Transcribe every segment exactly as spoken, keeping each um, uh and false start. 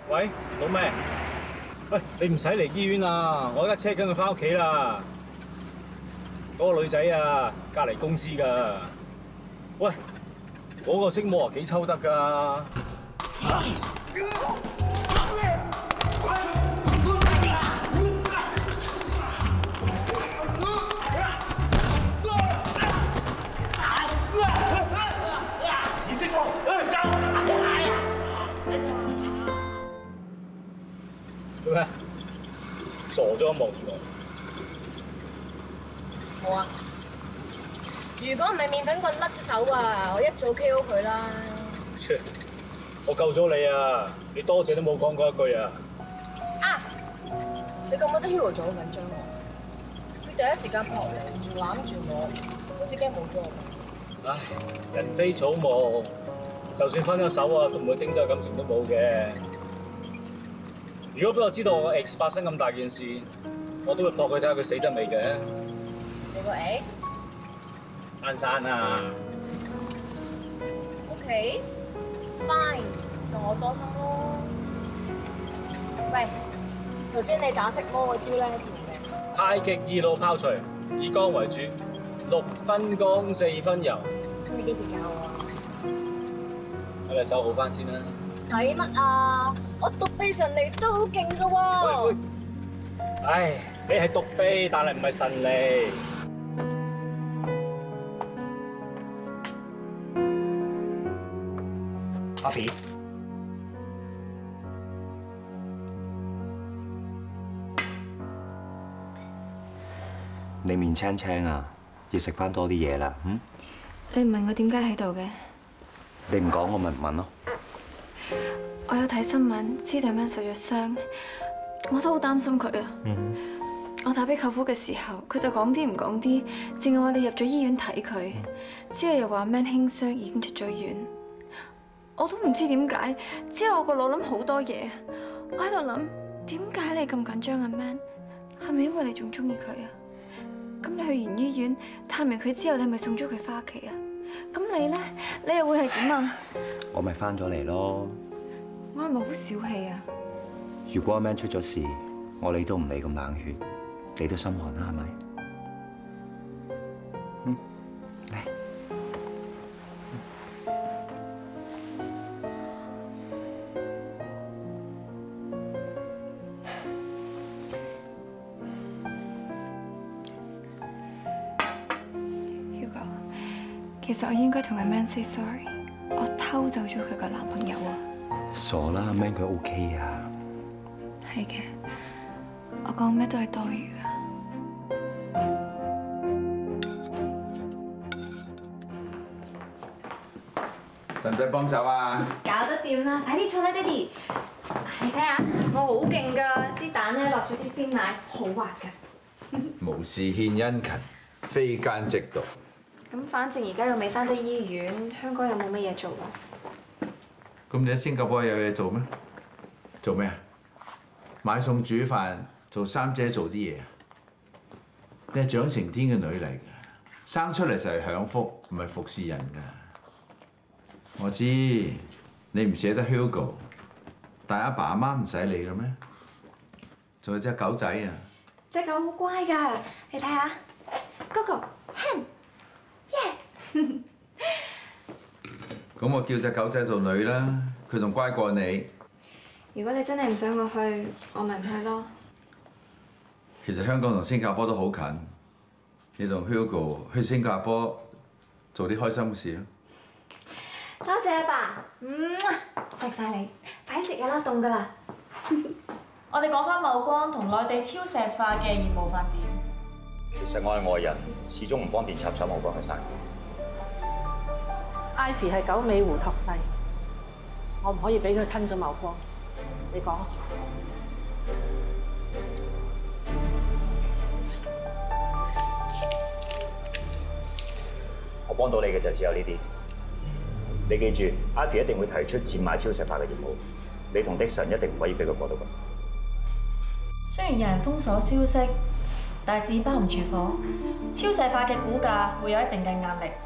喂，老咩？喂，你唔使嚟醫院啊，我而家車緊佢翻屋企啦。嗰個女仔啊，隔離公司噶。喂，嗰個色魔啊幾抽得噶？ 死色魔，走！ 做咩？傻咗望住我。 好啊！如果唔係麵粉棍甩咗手啊，我一早 K O 佢啦。 切！我救咗你啊！你多謝都冇講過一句啊！ 啊！你覺唔覺得 Hugo 做好緊張喎？佢第一時間撲嚟，仲攬住我，好似驚冇咗我。 唉，人非草木，就算分咗手啊，都唔會丁咗感情都冇嘅。如果俾我知道我 ex 發生咁大件事，我都會撲佢睇下佢死得未嘅。 你個 ex？ 珊珊啊 OK，fine， 同我多心咯。喂，頭先你打色魔嗰招咧，條命？ 太極二路拋除，以剛為主，六分剛四分柔。 咁你幾時教我啊？ 我哋手好翻先啦。 使乜啊？我獨臂神尼都好勁噶喎！ 喂喂，唉，你係獨臂，但係唔係神尼。 阿 B， 你面青青啊，要食翻多啲嘢啦，嗯？ 你唔問我點解喺度嘅？ 你唔講我咪唔問咯。 我有睇新聞，知道阿 Man 受咗傷，我都好擔心佢啊。 嗯。 我打俾舅父嘅時候，佢就講啲唔講啲，淨係話你入咗醫院睇佢，之後又話 Man 輕傷已經出咗院。我都唔知點解，之後我個腦諗好多嘢，我喺度諗點解你咁緊張啊 Man？ 係咪因為你仲中意佢啊？咁你去完醫院探完佢之後，你係咪送咗佢翻屋企啊？咁你咧，你又會係點啊？ 我咪翻咗嚟咯。 我係咪好小氣啊？ 如果阿 Man 出咗事，我理都唔理咁冷血，你都心寒啦，係咪？嗯，嚟。 Hugo， 其實我應該同阿 Man say sorry， 我偷走咗佢個男朋友啊！ 傻啦，阿 Man 佢 OK 啊。 係嘅，我講咩都係多餘噶。 使唔使幫手啊？ 搞得掂啦，快啲坐啦，爹哋。你睇下，我好勁噶，啲蛋咧落咗啲鮮奶，好滑噶。 無事獻殷勤，非奸即盜。 咁反正而家又未翻得醫院，香港又冇乜嘢做啊。 咁你喺新加坡有嘢做咩？做咩啊？買餸煮飯，做三姐做啲嘢。你係長成天嘅女嚟㗎，生出嚟就係享福，唔係服侍人㗎。我知你唔捨得 Hugo， 但係阿爸阿媽唔使理嘅咩？仲有隻狗仔啊！ 隻狗好乖㗎，你睇下，Gogo hen，耶！ 咁我叫隻狗仔做女啦，佢仲乖過你。 如果你真係唔想我去，我咪唔去咯。 其實香港同新加坡都好近，你同 Hugo 去新加坡做啲開心嘅事咯。 多謝阿爸，嗯，錫晒你，快啲食嘢啦，凍㗎啦。 我哋講翻茂光同內地超石化嘅業務發展。 其實我係外人，始終唔方便插手茂光嘅生意。 Ivy 係九尾狐託世，我唔可以俾佢吞咗茂光。你講。 我幫到你嘅就只有呢啲。你記住 ，Ivy 一定會提出賤賣超石化嘅業務，你同的神一定唔可以俾佢過到咁。 雖然有人封鎖消息，但係紙包唔住火，超石化嘅股價會有一定嘅壓力。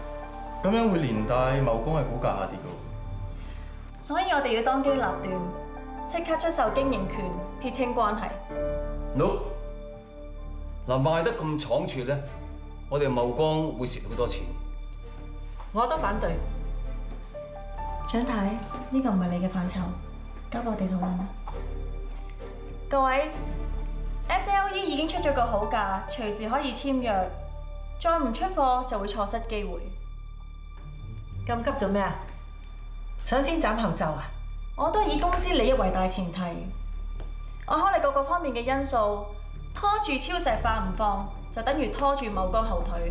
咁樣會連帶茂光嘅股價下跌㗎。 所以我哋要當機立斷， 即刻出售經營權，撇清關係。 No， 嗱賣得咁倉促咧，我哋茂光會蝕好多錢。 我都反對。蔣太，呢個唔係你嘅範疇，交俾我哋討論啦。各位 ，S L E 已經出咗個好價，隨時可以簽約，再唔出貨就會錯失機會。 咁急做咩啊？想先斬後奏啊？ 我都以公司利益為大前提，我考慮各個方面嘅因素，拖住超石化唔放，就等於拖住茂光後腿。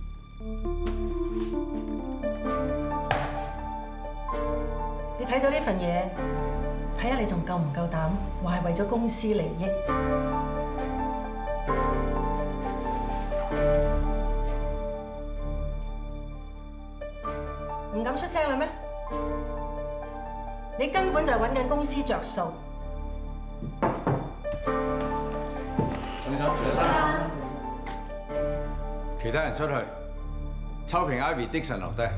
你睇到呢份嘢，睇下你仲夠唔夠膽話係為咗公司利益？唔敢出聲啦咩？你根本就係揾緊公司着數。 張生，張生， 其他人出去，秋平 Ivy、Dixon 留低。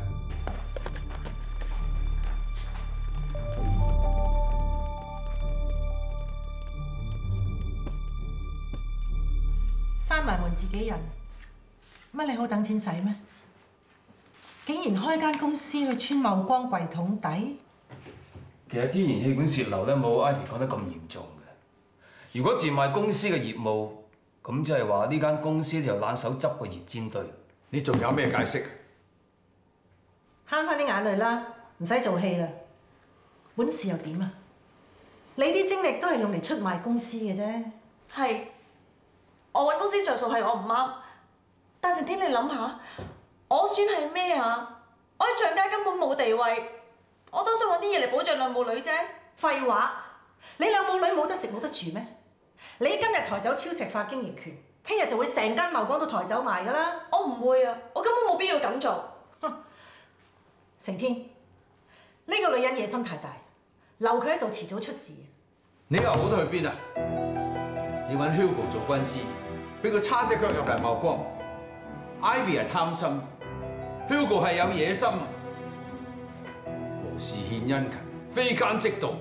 閂埋門自己人，乜你好等錢使咩？竟然開間公司去穿茂光櫃桶底？ 其實天然氣管泄漏咧冇 Ivy 講得咁嚴重嘅。如果賤賣公司嘅業務，咁即係話呢間公司就冷手執個熱煎堆。 你仲有咩解釋？ 慳翻啲眼淚啦，唔使做戲啦。本事又點啊？你啲精力都係用嚟出賣公司嘅啫。 係，我揾公司着數係我唔啱，但成天你諗下，我算係咩啊？我喺上街根本冇地位。我都想揾啲嘢嚟保障兩母女啫。 廢話，你兩母女冇得食冇得住咩？你今日抬走超石化經營權，聽日就會成間茂光都抬走埋㗎啦。 我唔會啊，我根本冇必要咁做。 哼，成天，呢個女人野心太大，留佢喺度遲早出事。 你又好得去邊啊？你揾 Hugo 做軍師，俾佢叉隻腳入嚟茂光。Ivy 係貪心 ，Hugo 係有野心。無事獻殷勤，非奸即盜。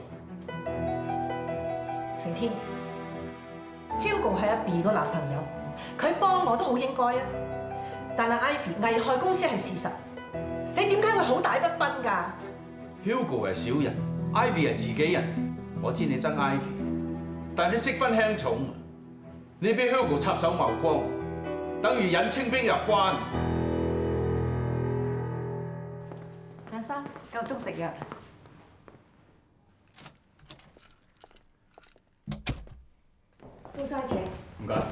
成天 ，Hugo 係阿 B 個男朋友，佢幫我都好應該啊。但係 Ivy 危害公司係事實，你點解會好大不分㗎 ？Hugo 係小人 ，Ivy 係自己人。我知你憎 Ivy， 但你識分輕重。你俾 Hugo 插手茂光，等於引清兵入關。 張生，夠鐘食藥。 鐘生請。 唔該。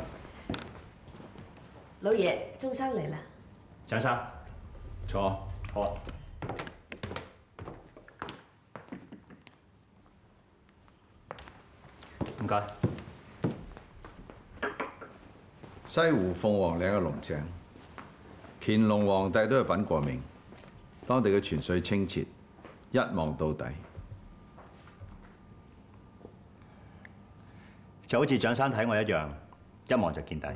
老爺，鐘生嚟啦。 蔣生， 坐。 好啊。唔該。 西湖鳳凰嶺嘅龍井，乾隆皇帝都係品過名，當地嘅泉水清澈，一望到底。 就好似蔣生睇我一樣，一望就見底。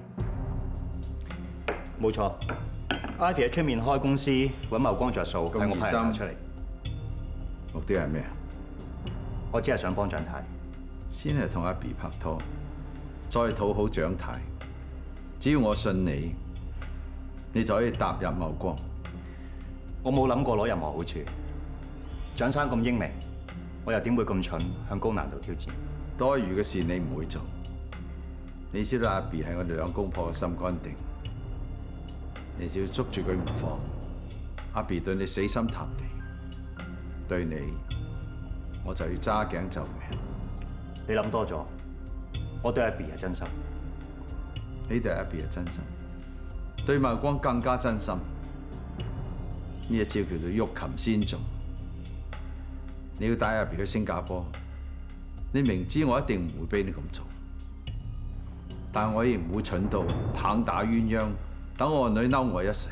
冇錯 ，Ivy 喺出面開公司揾茂光着數，係我派人出嚟。 目的係咩啊？ 我只係想幫蔣太。 先係同阿 B 拍拖，再討好蔣太。只要我信你，你就可以踏入茂光。 我冇諗過攞任何好處。蔣生咁英明，我又點會咁蠢向高難度挑戰？ 多餘嘅事你唔會做。你知道阿 B 係我哋兩公婆嘅心肝定，你只要捉住佢唔放，阿 B 對你死心塌地，對你我就要揸頸就命。 你諗多咗，我對阿 B 係真心。 你對阿 B 係真心，對茂光更加真心。呢一招叫做欲擒先縱。你要帶阿 B 去新加坡，你明知我一定唔會俾你咁做，但我亦唔會蠢到棒打鴛鴦，等我個女嬲我一世。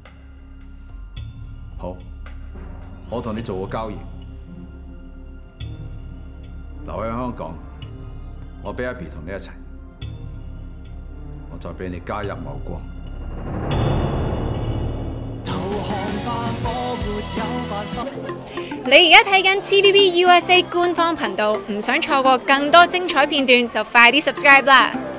好，我同你做個交易，留喺香港，我俾阿 B 同你一齊，我再俾你加入茂光。 投降你而家睇緊 T V B U S A 官方頻道，唔想錯過更多精彩片段，就快啲 subscribe 啦！